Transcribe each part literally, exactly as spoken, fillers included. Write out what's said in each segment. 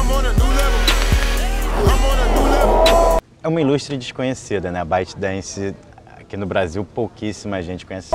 É uma ilustre desconhecida, né? A ByteDance, aqui no Brasil, pouquíssima gente conhece.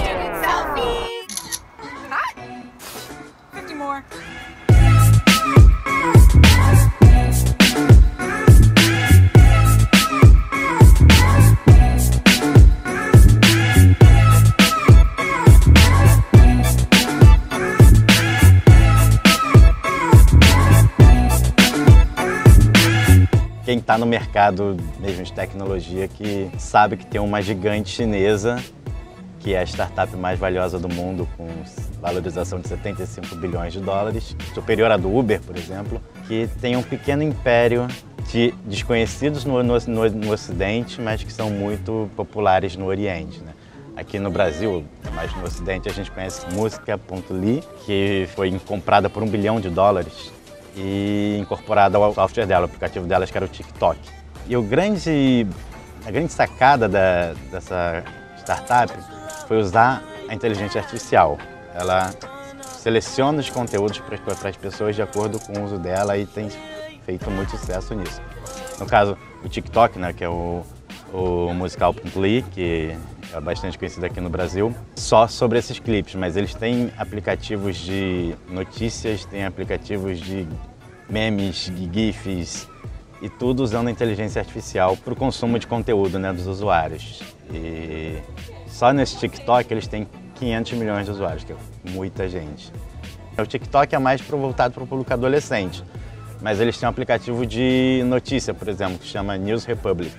Quem está no mercado mesmo de tecnologia que sabe que tem uma gigante chinesa, que é a startup mais valiosa do mundo, com valorização de setenta e cinco bilhões de dólares, superior à do Uber, por exemplo, que tem um pequeno império de desconhecidos no, no, no, no Ocidente, mas que são muito populares no Oriente, né? Aqui no Brasil, mas no Ocidente, a gente conhece Música ponto ly, que foi comprada por um bilhão de dólares. E incorporada ao software dela, o aplicativo delas, que era o TikTok. E o grande, a grande sacada da, dessa startup foi usar a inteligência artificial. Ela seleciona os conteúdos para as pessoas de acordo com o uso dela e tem feito muito sucesso nisso. No caso, o TikTok, né, que é o, o Musical ponto ly, que é bastante conhecido aqui no Brasil, só sobre esses clipes, mas eles têm aplicativos de notícias, têm aplicativos de memes, de GIFs e tudo usando a inteligência artificial para o consumo de conteúdo, né, dos usuários. E só nesse TikTok eles têm quinhentos milhões de usuários, que é muita gente. O TikTok é mais voltado para o público adolescente, mas eles têm um aplicativo de notícia, por exemplo, que chama News Republic,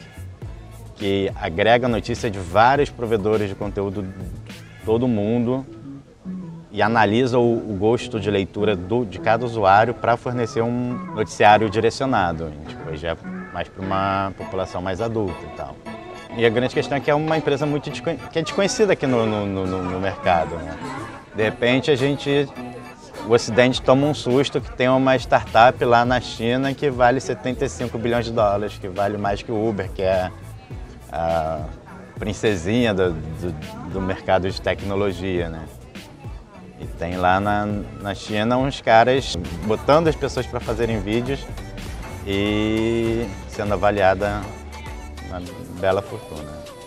que agrega notícia de vários provedores de conteúdo de todo mundo e analisa o, o gosto de leitura do, de cada usuário para fornecer um noticiário direcionado, tipo, já mais para uma população mais adulta e tal. E a grande questão é que é uma empresa muito desconhe que é desconhecida aqui no, no, no, no mercado, né? De repente a gente, o Ocidente toma um susto que tem uma startup lá na China que vale setenta e cinco bilhões de dólares, que vale mais que o Uber, que é a princesinha do, do, do mercado de tecnologia, né? E tem lá na, na China uns caras botando as pessoas para fazerem vídeos e sendo avaliada uma bela fortuna.